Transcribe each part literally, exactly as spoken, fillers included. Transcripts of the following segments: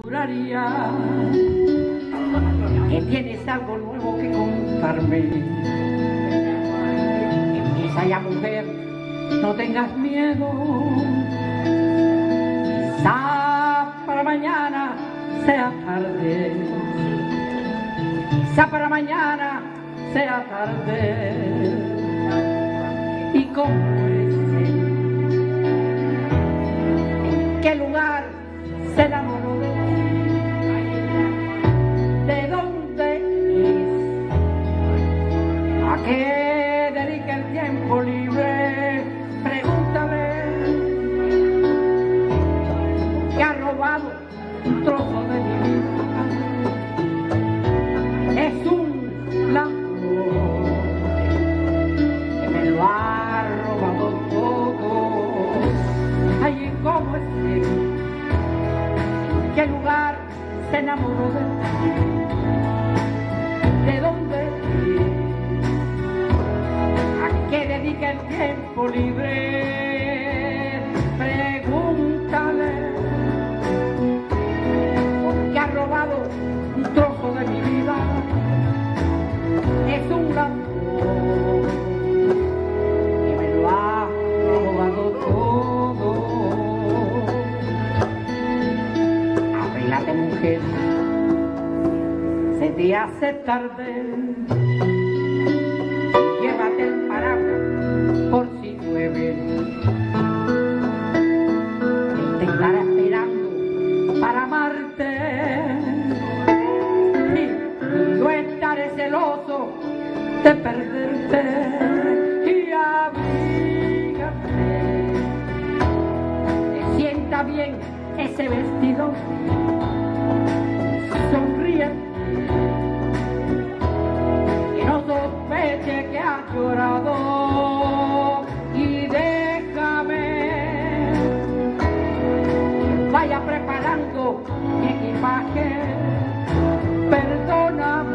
Juraría que tienes algo nuevo que contarme. Empieza ya, mujer, no tengas miedo. Quizá para mañana sea tarde. Quizá para mañana sea tarde. ¿Y cómo es? ¿En qué lugar se enamoró de ti? ¿De dónde es? ¿A qué dedica el tiempo libre? Pregúntale. ¿Que ha robado un trozo de mi vida? Es un ladrón que me lo ha robado todo. Ay, ¿cómo es él? ¿En qué lugar se enamoró de ti? ¿De dónde es? ¿A qué dedica el tiempo libre? Pregúntale. ¿Por qué ha robado un trozo de mi vida? Es un ladrón que me lo ha robado todo. Arréglate, mujer, se te hace tarde. Llévate el paraguas por si llueve. Él te estará esperando para amarte. Y yo estaré celoso de perderte. Y abrígate. Te sienta bien ese vestido. Sonríe. Que no sospeche que has llorado. Y déjame que vaya preparando mi equipaje. Perdóname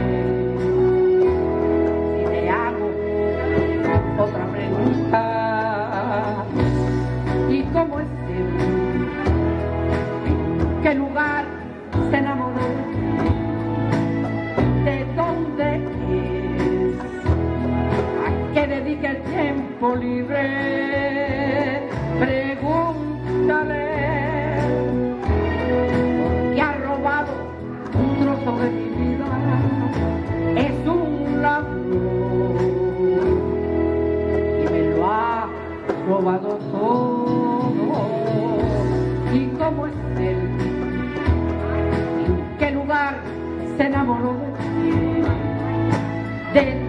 si te hago otra pregunta. ¿Y cómo es él? ¿En qué lugar se enamoró? ¿De dónde es? ¿A qué dedica el tiempo libre? Pregúntale. ¿Por qué ha robado un trozo de mi vida? Es un ladrón que me lo ha robado todo. ¿Y cómo es él? ¿En qué lugar se enamoró de ti? De